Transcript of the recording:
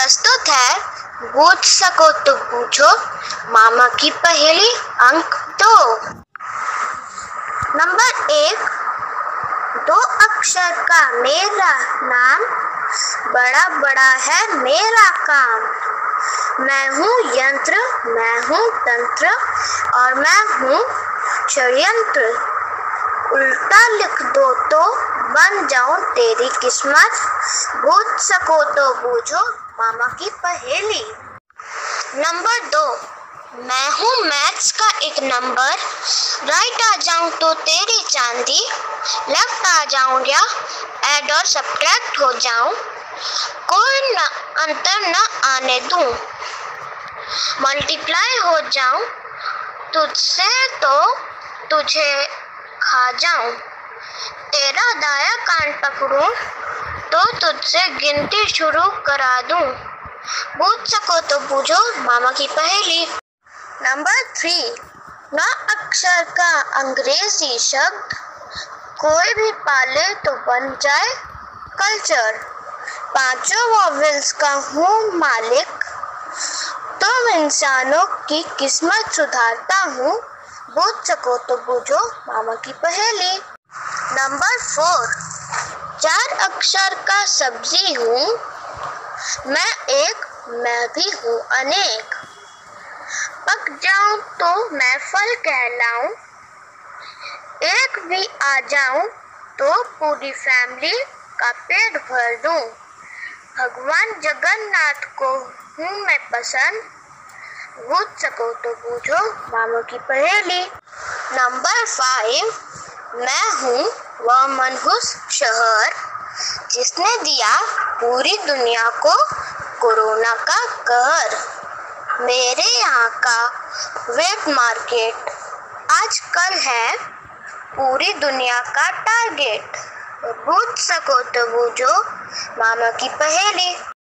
प्रस्तुत है बूझ सको तो पूछो मामा की पहेली अंक 2। नंबर 1, 2 अक्षर का मेरा नाम, बड़ा बड़ा है मेरा काम। मैं हूँ यंत्र, मैं हूँ तंत्र और मैं हूँ षड्यंत्र। उल्टा लिख दो तो बन जाऊं तेरी किस्मत, बूझ सको तो बूझो मामा की पहेली। नंबर 2, मैं हूँ मैथ्स का एक नंबर, राइट आ जाऊं तो तेरी चांदी, लेफ्ट आ जाऊं या ऐड और सब्ट्रैक्ट हो जाऊं, कोई अंतर न आने दूं। मल्टीप्लाई हो जाऊं तुझसे तो तुझे खा जाऊं, तेरा दाया कान पकड़ूं तो तुझसे गिनती शुरू करा दूं, बूझ सको तो बूझो मामा की पहेली। नंबर 3, 9 अक्षर का अंग्रेजी शब्द, कोई भी पाले तो बन जाए कल्चर। 5 वॉवेल्स का हूँ मालिक, तुम इंसानों की किस्मत सुधारता हूँ, बूझ सको तो बूझो मामा की पहेली। नंबर 4, 4 अक्षर का सब्जी हूँ, मैं एक मैं भी हूँ अनेक। पक जाऊं तो मैं फल कहलाऊं, एक भी आ जाऊं तो पूरी फैमिली का पेट भर दूं। भगवान जगन्नाथ को हूँ मैं पसंद, बूझ सको तो बूझो मामा की पहेली। नंबर 5, मैं हूँ वह मनहूस शहर, जिसने दिया पूरी दुनिया को कोरोना का कहर। मेरे यहाँ का वेट मार्केट आजकल है पूरी दुनिया का टारगेट, बूझ सको तो बूझो मामा की पहेली।